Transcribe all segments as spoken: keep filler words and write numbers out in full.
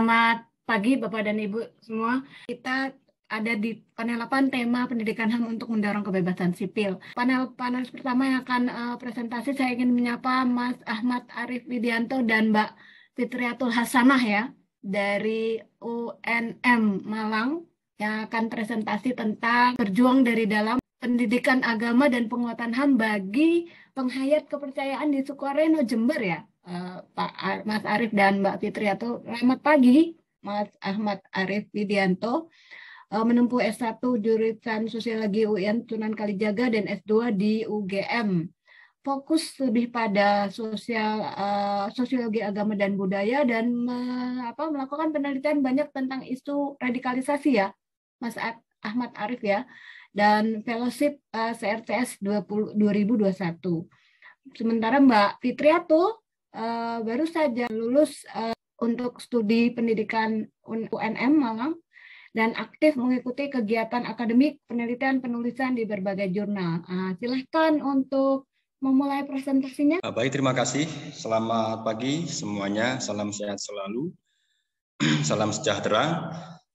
Selamat pagi Bapak dan Ibu semua. Kita ada di panel delapan tema pendidikan H A M untuk mendorong kebebasan sipil. Panel-panel pertama yang akan uh, presentasi, saya ingin menyapa Mas Ahmad Arif Widianto dan Mbak Fitriatul Hasanah ya dari U N M Malang yang akan presentasi tentang berjuang dari dalam pendidikan agama dan penguatan H A M bagi penghayat kepercayaan di Sukoharjo, Jember ya. Uh, Pak Mas Arif dan Mbak Fitriatul. Selamat pagi, Mas Ahmad Arif Widianto, uh, menempuh S satu jurusan Sosiologi U I N Sunan Kalijaga dan S dua di U G M. Fokus lebih pada sosial uh, sosiologi agama dan budaya dan uh, apa, melakukan penelitian banyak tentang isu radikalisasi ya, Mas Ahmad Arif ya, dan fellowship uh, C R T S dua ribu dua puluh satu. Sementara Mbak Fitriatul Uh, baru saja lulus uh, untuk studi pendidikan U N M Malang dan aktif mengikuti kegiatan akademik penelitian penulisan di berbagai jurnal. Uh, silahkan untuk memulai presentasinya. Baik, terima kasih. Selamat pagi semuanya. Salam sehat selalu. Salam sejahtera.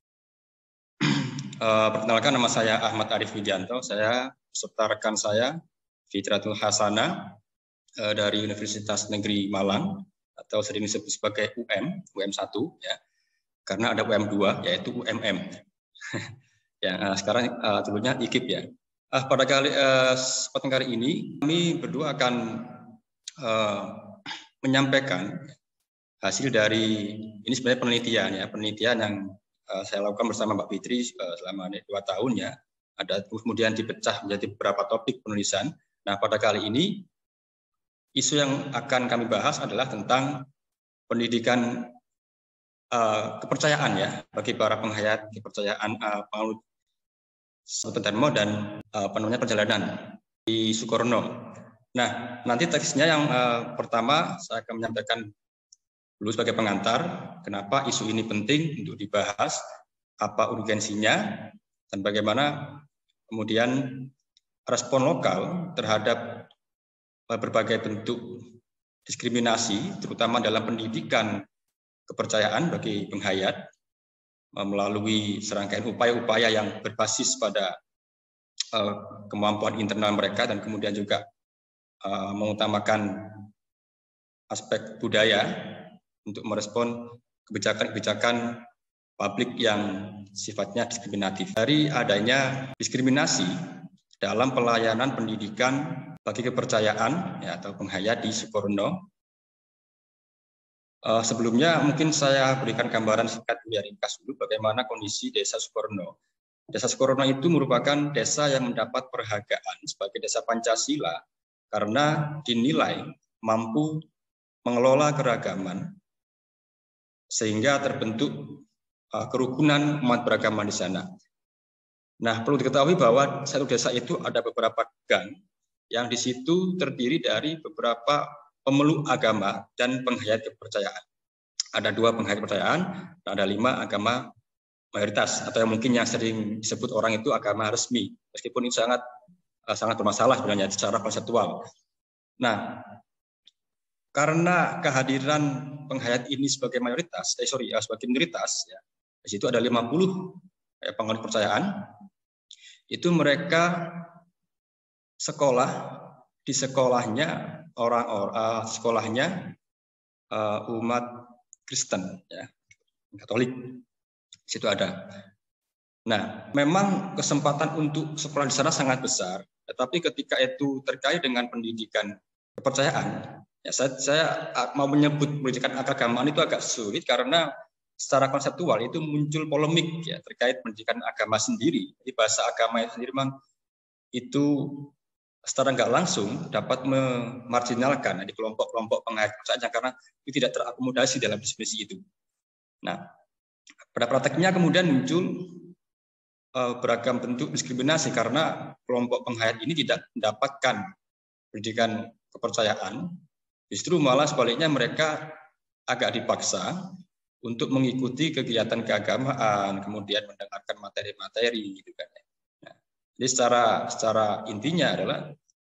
Uh, perkenalkan, nama saya Ahmad Arif Widianto. Saya beserta rekan saya Fitriatul Hasanah dari Universitas Negeri Malang atau sering disebut sebagai U M, U M satu ya. Karena ada U M dua yaitu U M M. Ya, nah, sekarang uh, dulunya I K I P ya. Uh, pada kali uh, kesempatan kali ini kami berdua akan uh, menyampaikan hasil dari ini sebenarnya penelitian ya, penelitian yang uh, saya lakukan bersama Mbak Fitri uh, selama dua tahun ya. Ada kemudian dipecah menjadi beberapa topik penulisan. Nah, pada kali ini isu yang akan kami bahas adalah tentang pendidikan uh, kepercayaan ya bagi para penghayat kepercayaan uh, penganut Buddhisme dan uh, penuhnya perjalanan di Sukoharjo. Nah, nanti teksnya yang uh, pertama saya akan menyampaikan dulu sebagai pengantar kenapa isu ini penting untuk dibahas, apa urgensinya, dan bagaimana kemudian respon lokal terhadap berbagai bentuk diskriminasi, terutama dalam pendidikan kepercayaan bagi penghayat melalui serangkaian upaya-upaya yang berbasis pada uh, kemampuan internal mereka dan kemudian juga uh, mengutamakan aspek budaya untuk merespon kebijakan-kebijakan publik yang sifatnya diskriminatif. Dari adanya diskriminasi dalam pelayanan pendidikan bagi kepercayaan ya, atau penghayat di Sukoharjo. Uh, sebelumnya mungkin saya berikan gambaran singkat ya, ringkas dulu bagaimana kondisi desa Sukoharjo. Desa Sukoharjo itu merupakan desa yang mendapat penghargaan sebagai desa Pancasila karena dinilai mampu mengelola keragaman sehingga terbentuk uh, kerukunan umat beragama di sana. Nah, perlu diketahui bahwa satu desa itu ada beberapa gang yang di situ terdiri dari beberapa pemeluk agama dan penghayat kepercayaan. Ada dua penghayat kepercayaan, dan ada lima agama mayoritas atau yang mungkin yang sering disebut orang itu agama resmi, meskipun itu sangat sangat bermasalah sebenarnya secara konseptual. Nah, karena kehadiran penghayat ini sebagai mayoritas, eh sorry, sebagai minoritas, ya, di situ ada lima puluh eh, penganut kepercayaan, itu mereka sekolah di sekolahnya orang-orang uh, sekolahnya uh, umat Kristen ya, Katolik. Di situ ada. Nah, memang kesempatan untuk sekolah di sana sangat besar, tetapi ketika itu terkait dengan pendidikan kepercayaan, ya saya, saya mau menyebut pendidikan keagamaan itu agak sulit karena secara konseptual itu muncul polemik ya terkait pendidikan agama sendiri. Jadi bahasa agama itu sendiri memang itu secara nggak langsung dapat memarginalkan di kelompok-kelompok penghayat kepercayaan karena itu tidak terakomodasi dalam definisi itu. Nah, pada prakteknya kemudian muncul uh, beragam bentuk diskriminasi karena kelompok penghayat ini tidak mendapatkan pendidikan kepercayaan, justru malah sebaliknya mereka agak dipaksa untuk mengikuti kegiatan keagamaan, kemudian mendengarkan materi-materi gitu kan. Jadi secara secara intinya adalah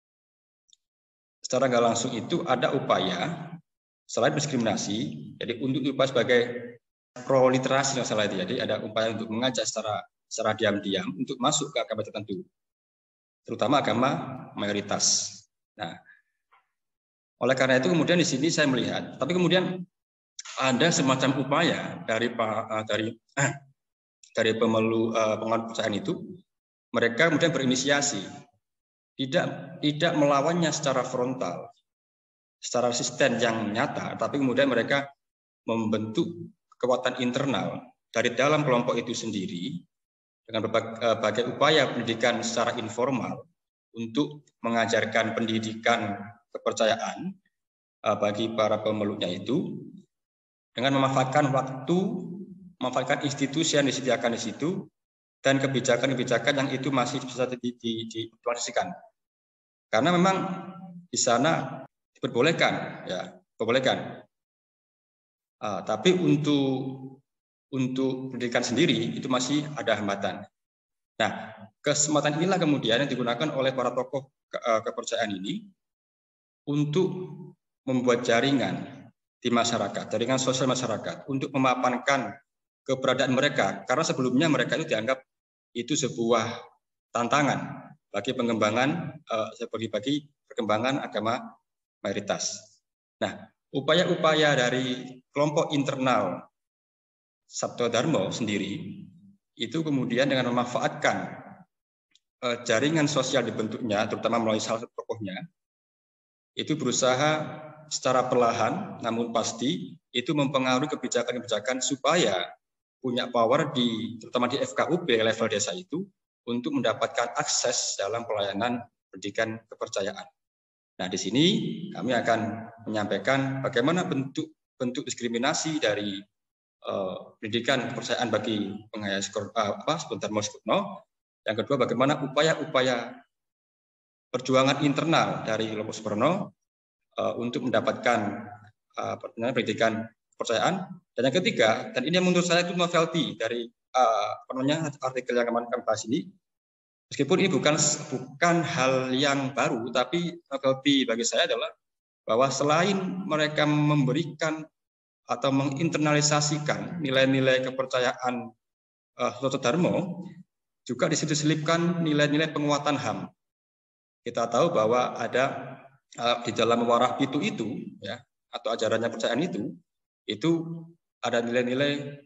secara nggak langsung itu ada upaya selain diskriminasi, jadi untuk upaya sebagai pro literasi yang salah itu. Jadi ada upaya untuk mengajak secara secara diam-diam untuk masuk ke agama tertentu, terutama agama mayoritas. Nah, oleh karena itu kemudian di sini saya melihat, tapi kemudian ada semacam upaya dari dari dari pemelu penganut kepercayaan itu, mereka kemudian berinisiasi tidak tidak melawannya secara frontal, secara resisten yang nyata, tapi kemudian mereka membentuk kekuatan internal dari dalam kelompok itu sendiri dengan berbagai upaya pendidikan secara informal untuk mengajarkan pendidikan kepercayaan bagi para pemeluknya itu dengan memanfaatkan waktu, memanfaatkan institusi yang disediakan di situ dan kebijakan-kebijakan yang itu masih bisa diimplementasikan. Karena memang di sana diperbolehkan, ya, diperbolehkan. Uh, tapi untuk untuk pendidikan sendiri itu masih ada hambatan. Nah, kesempatan inilah kemudian yang digunakan oleh para tokoh ke, uh, kepercayaan ini untuk membuat jaringan di masyarakat, jaringan sosial masyarakat, untuk memapankan keberadaan mereka, karena sebelumnya mereka itu dianggap itu sebuah tantangan bagi pengembangan, bagi bagi perkembangan agama mayoritas. Nah, upaya-upaya dari kelompok internal Sabto Dharma sendiri itu kemudian dengan memanfaatkan jaringan sosial dibentuknya, terutama melalui salah satu tokohnya, itu berusaha secara perlahan namun pasti itu mempengaruhi kebijakan-kebijakan supaya punya power di terutama di F K U P level desa itu untuk mendapatkan akses dalam pelayanan pendidikan kepercayaan. Nah, di sini kami akan menyampaikan bagaimana bentuk-bentuk diskriminasi dari uh, pendidikan kepercayaan bagi penghayat uh, apa Dharma Sukurno. Yang kedua, bagaimana upaya-upaya perjuangan internal dari kelompok Sukurno uh, untuk mendapatkan uh, pendidikan kepercayaan. Dan yang ketiga, dan ini yang menurut saya itu novelty dari uh, apa namanya artikel yang kemarin kami bahas ini, meskipun ini bukan bukan hal yang baru, tapi novelty bagi saya adalah bahwa selain mereka memberikan atau menginternalisasikan nilai-nilai kepercayaan uh, Sabto Dharma, juga di situ selipkan nilai-nilai penguatan H A M. Kita tahu bahwa ada uh, di dalam Warah Pitu itu, ya, atau ajarannya kepercayaan itu, itu ada nilai-nilai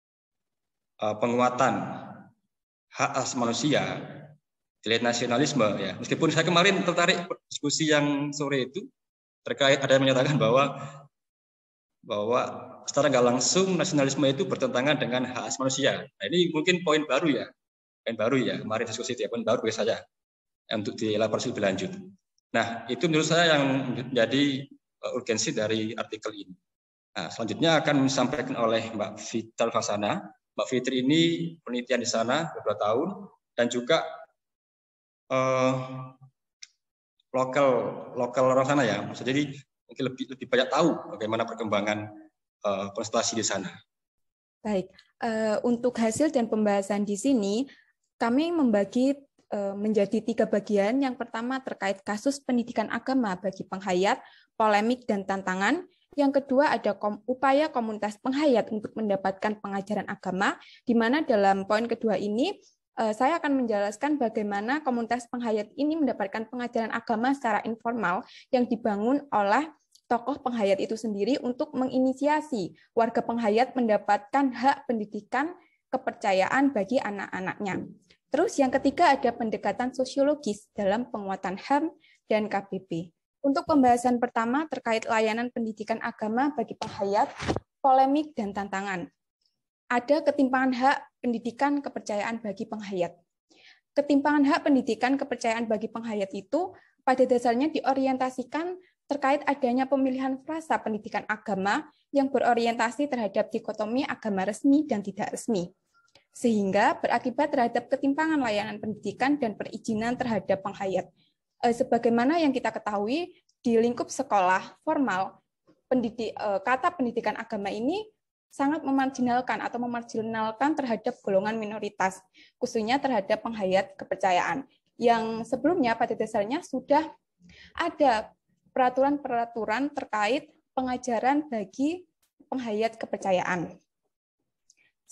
uh, penguatan hak asasi manusia, nilai nasionalisme, ya. Meskipun saya kemarin tertarik diskusi yang sore itu terkait ada yang menyatakan bahwa bahwa secara nggak langsung nasionalisme itu bertentangan dengan hak asasi manusia. Nah, ini mungkin poin baru ya, poin baru ya kemarin diskusi itu ya, poin baru bagi saya untuk dielaborasi lebih lanjut. Nah, itu menurut saya yang menjadi urgensi dari artikel ini. Nah, selanjutnya akan disampaikan oleh Mbak Fitri Fasana. Mbak Fitri ini penelitian di sana beberapa tahun dan juga eh, lokal lokal orang sana ya. Jadi mungkin lebih lebih banyak tahu bagaimana perkembangan eh, konsentrasi di sana. Baik, uh, untuk hasil dan pembahasan di sini kami membagi menjadi tiga bagian. Yang pertama terkait kasus pendidikan agama bagi penghayat, polemik dan tantangan. Yang kedua ada kom, upaya komunitas penghayat untuk mendapatkan pengajaran agama, di mana dalam poin kedua ini saya akan menjelaskan bagaimana komunitas penghayat ini mendapatkan pengajaran agama secara informal yang dibangun oleh tokoh penghayat itu sendiri untuk menginisiasi warga penghayat mendapatkan hak pendidikan kepercayaan bagi anak-anaknya. Terus yang ketiga ada pendekatan sosiologis dalam penguatan H A M dan K B P. Untuk pembahasan pertama terkait layanan pendidikan agama bagi penghayat, polemik dan tantangan. Ada ketimpangan hak pendidikan kepercayaan bagi penghayat. Ketimpangan hak pendidikan kepercayaan bagi penghayat itu pada dasarnya diorientasikan terkait adanya pemilihan frasa pendidikan agama yang berorientasi terhadap dikotomi agama resmi dan tidak resmi, sehingga berakibat terhadap ketimpangan layanan pendidikan dan perizinan terhadap penghayat. Sebagaimana yang kita ketahui, di lingkup sekolah formal, pendidik, kata pendidikan agama ini sangat memarginalkan atau memarginalkan terhadap golongan minoritas, khususnya terhadap penghayat kepercayaan, yang sebelumnya pada dasarnya sudah ada peraturan-peraturan terkait pengajaran bagi penghayat kepercayaan.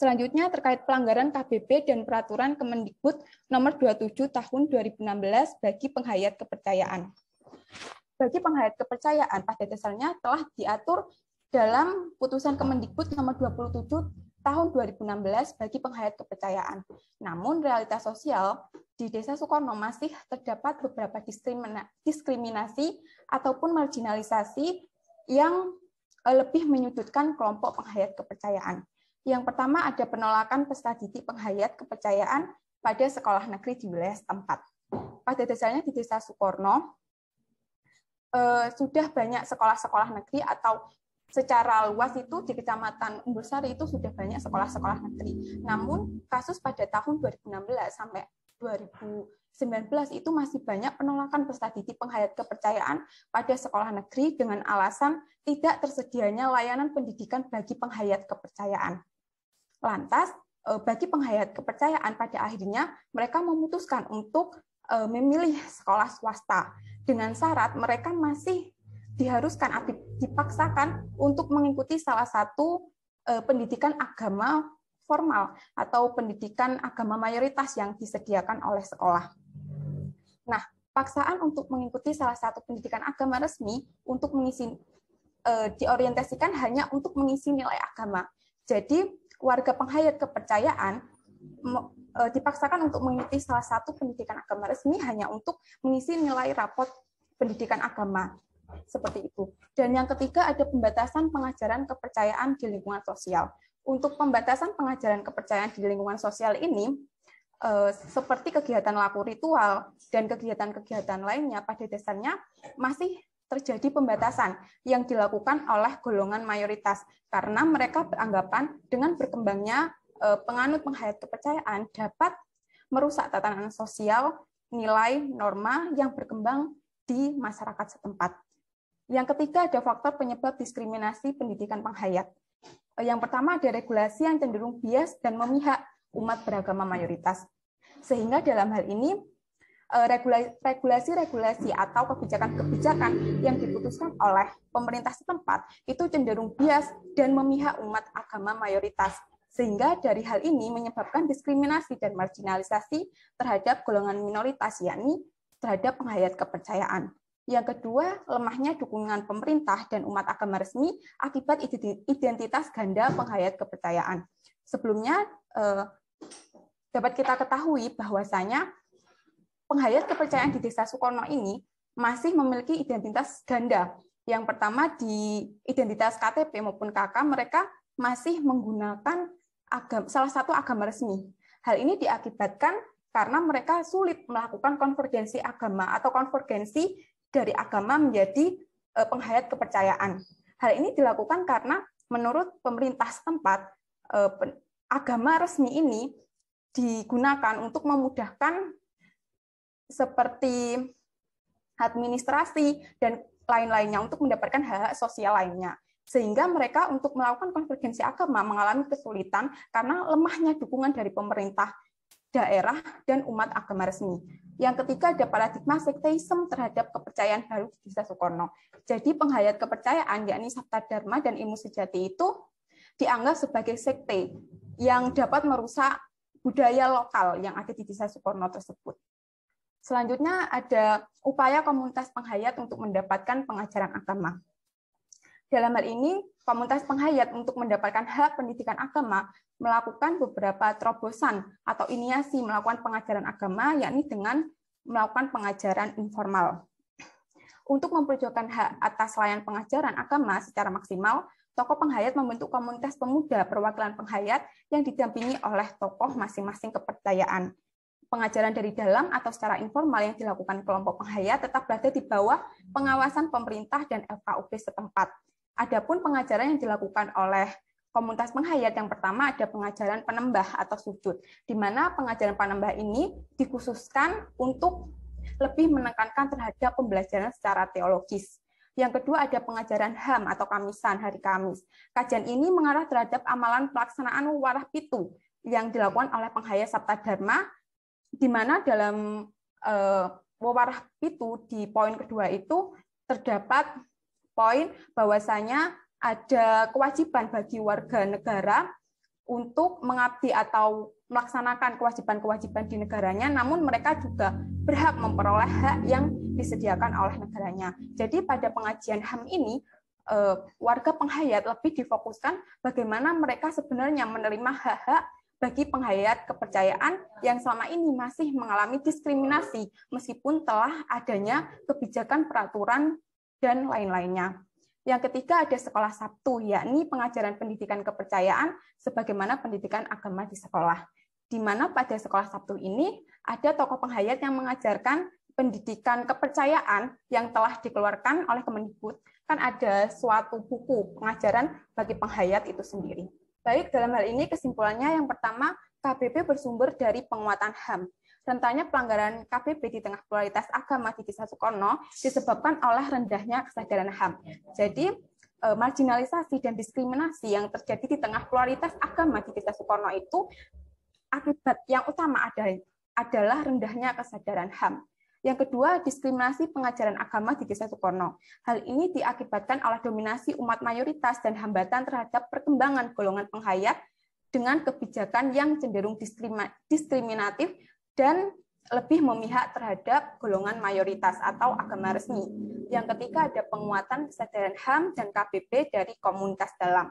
Selanjutnya terkait pelanggaran K B P dan peraturan Kemendikbud nomor dua puluh tujuh tahun dua ribu enam belas bagi penghayat kepercayaan. Bagi penghayat kepercayaan pada dasarnya telah diatur dalam putusan Kemendikbud nomor dua puluh tujuh tahun dua ribu enam belas bagi penghayat kepercayaan. Namun realitas sosial di Desa Sukorno masih terdapat beberapa diskriminasi ataupun marginalisasi yang lebih menyudutkan kelompok penghayat kepercayaan. Yang pertama ada penolakan peserta didik penghayat kepercayaan pada sekolah negeri di wilayah setempat. Pada dasarnya di Desa Sukorno eh, sudah banyak sekolah-sekolah negeri atau secara luas itu di Kecamatan Umbul Sari itu sudah banyak sekolah-sekolah negeri. Namun kasus pada tahun dua ribu enam belas sampai dua ribu sembilan belas itu masih banyak penolakan peserta didik penghayat kepercayaan pada sekolah negeri dengan alasan tidak tersedianya layanan pendidikan bagi penghayat kepercayaan. Lantas, bagi penghayat kepercayaan pada akhirnya mereka memutuskan untuk memilih sekolah swasta dengan syarat mereka masih diharuskan atau dipaksakan untuk mengikuti salah satu pendidikan agama formal atau pendidikan agama mayoritas yang disediakan oleh sekolah. Nah, paksaan untuk mengikuti salah satu pendidikan agama resmi untuk mengisi diorientasikan hanya untuk mengisi nilai agama. Jadi warga penghayat kepercayaan dipaksakan untuk mengikuti salah satu pendidikan agama resmi hanya untuk mengisi nilai rapot pendidikan agama. Seperti itu. Dan yang ketiga ada pembatasan pengajaran kepercayaan di lingkungan sosial. Untuk pembatasan pengajaran kepercayaan di lingkungan sosial ini, seperti kegiatan laku ritual dan kegiatan-kegiatan lainnya pada dasarnya masih terjadi pembatasan yang dilakukan oleh golongan mayoritas karena mereka beranggapan dengan berkembangnya penganut penghayat kepercayaan dapat merusak tatanan sosial, nilai, norma yang berkembang di masyarakat setempat. Yang ketiga ada faktor penyebab diskriminasi pendidikan penghayat. Yang pertama ada regulasi yang cenderung bias dan memihak umat beragama mayoritas. Sehingga dalam hal ini regulasi-regulasi atau kebijakan-kebijakan yang diputuskan oleh pemerintah setempat itu cenderung bias dan memihak umat agama mayoritas. Sehingga dari hal ini menyebabkan diskriminasi dan marginalisasi terhadap golongan minoritas, yakni terhadap penghayat kepercayaan. Yang kedua, lemahnya dukungan pemerintah dan umat agama resmi akibat identitas ganda penghayat kepercayaan. Sebelumnya, eh, dapat kita ketahui bahwasanya penghayat kepercayaan di Desa Sukorno ini masih memiliki identitas ganda. Yang pertama di identitas K T P maupun K K mereka masih menggunakan agama, salah satu agama resmi. Hal ini diakibatkan karena mereka sulit melakukan konvergensi agama atau konvergensi dari agama menjadi penghayat kepercayaan. Hal ini dilakukan karena menurut pemerintah setempat agama resmi ini digunakan untuk memudahkan seperti administrasi dan lain-lainnya untuk mendapatkan hak-hak sosial lainnya. Sehingga mereka untuk melakukan konvergensi agama mengalami kesulitan karena lemahnya dukungan dari pemerintah daerah dan umat agama resmi. Yang ketiga ada paradigma sekteisme terhadap kepercayaan baru di Desa Sukorno. Jadi penghayat kepercayaan yakni Sabta Dharma dan Ilmu Sejati itu dianggap sebagai sekte yang dapat merusak budaya lokal yang ada di Desa Sukorno tersebut. Selanjutnya ada upaya komunitas penghayat untuk mendapatkan pengajaran agama. Dalam hal ini, komunitas penghayat untuk mendapatkan hak pendidikan agama melakukan beberapa terobosan atau iniasi melakukan pengajaran agama, yakni dengan melakukan pengajaran informal. Untuk memperjuangkan hak atas layanan pengajaran agama secara maksimal, tokoh penghayat membentuk komunitas pemuda perwakilan penghayat yang didampingi oleh tokoh masing-masing kepercayaan. Pengajaran dari dalam atau secara informal yang dilakukan kelompok penghayat tetap berada di bawah pengawasan pemerintah dan F K U P setempat. Adapun pengajaran yang dilakukan oleh komunitas penghayat yang pertama ada pengajaran penembah atau sujud, di mana pengajaran penembah ini dikhususkan untuk lebih menekankan terhadap pembelajaran secara teologis. Yang kedua ada pengajaran H A M atau Kamisan, hari Kamis. Kajian ini mengarah terhadap amalan pelaksanaan Warah Pitu yang dilakukan oleh penghayat Sabta Dharma, di mana dalam uh, Warah Pitu di poin kedua itu terdapat poin bahwasanya ada kewajiban bagi warga negara untuk mengabdi atau melaksanakan kewajiban-kewajiban di negaranya, namun mereka juga berhak memperoleh hak yang disediakan oleh negaranya. Jadi pada pengajian H A M ini, warga penghayat lebih difokuskan bagaimana mereka sebenarnya menerima hak-hak bagi penghayat kepercayaan yang selama ini masih mengalami diskriminasi, meskipun telah adanya kebijakan peraturan dan lain-lainnya. Yang ketiga ada sekolah Sabtu, yakni pengajaran pendidikan kepercayaan sebagaimana pendidikan agama di sekolah. Di mana pada sekolah Sabtu ini ada tokoh penghayat yang mengajarkan pendidikan kepercayaan yang telah dikeluarkan oleh Kemendikbud. Kan ada suatu buku pengajaran bagi penghayat itu sendiri. Baik, dalam hal ini kesimpulannya yang pertama, K B P bersumber dari penguatan H A M. Rentannya pelanggaran K B P di tengah pluralitas agama di Desa Sukorno disebabkan oleh rendahnya kesadaran H A M. Jadi, marginalisasi dan diskriminasi yang terjadi di tengah pluralitas agama di Desa Sukorno itu akibat yang utama adalah rendahnya kesadaran H A M. Yang kedua, diskriminasi pengajaran agama di Desa Sukorno. Hal ini diakibatkan oleh dominasi umat mayoritas dan hambatan terhadap perkembangan golongan penghayat dengan kebijakan yang cenderung diskriminatif dan lebih memihak terhadap golongan mayoritas atau agama resmi. Yang ketiga, ada penguatan kesadaran H A M dan K B P dari komunitas dalam.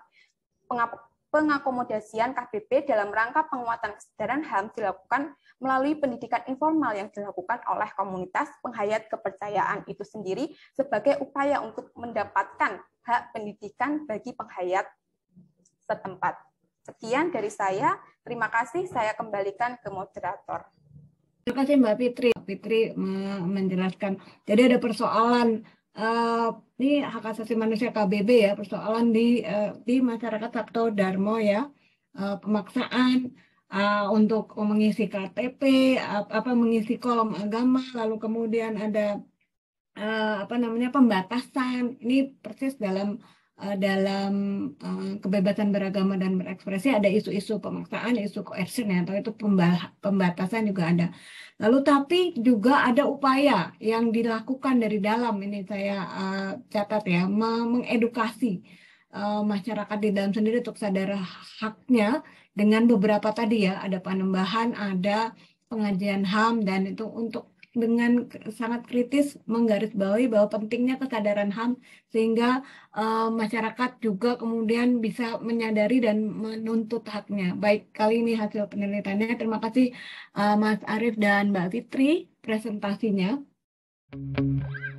Pengakomodasian K B P dalam rangka penguatan kesadaran H A M dilakukan melalui pendidikan informal yang dilakukan oleh komunitas penghayat kepercayaan itu sendiri sebagai upaya untuk mendapatkan hak pendidikan bagi penghayat setempat. Sekian dari saya. Terima kasih. Saya kembalikan ke moderator. Terima kasih Mbak Fitri. Mbak Fitri menjelaskan. Jadi ada persoalan uh, ini hak asasi manusia K B B ya, persoalan di uh, di masyarakat Sabto Darmo ya, uh, pemaksaan uh, untuk mengisi K T P, uh, apa mengisi kolom agama, lalu kemudian ada uh, apa namanya pembatasan. Ini persis dalam uh, dalam uh, kebebasan beragama dan berekspresi ada isu-isu pemaksaan, isu coercion ya, atau itu pembatasan juga ada. Lalu tapi juga ada upaya yang dilakukan dari dalam, ini saya uh, catat ya, mengedukasi uh, masyarakat di dalam sendiri untuk sadar haknya dengan beberapa tadi ya, ada penambahan, ada pengajian H A M, dan itu untuk dengan sangat kritis menggarisbawahi bahwa pentingnya kesadaran H A M sehingga uh, masyarakat juga kemudian bisa menyadari dan menuntut haknya. Baik, kali ini hasil penelitiannya. Terima kasih uh, Mas Arief dan Mbak Fitri presentasinya.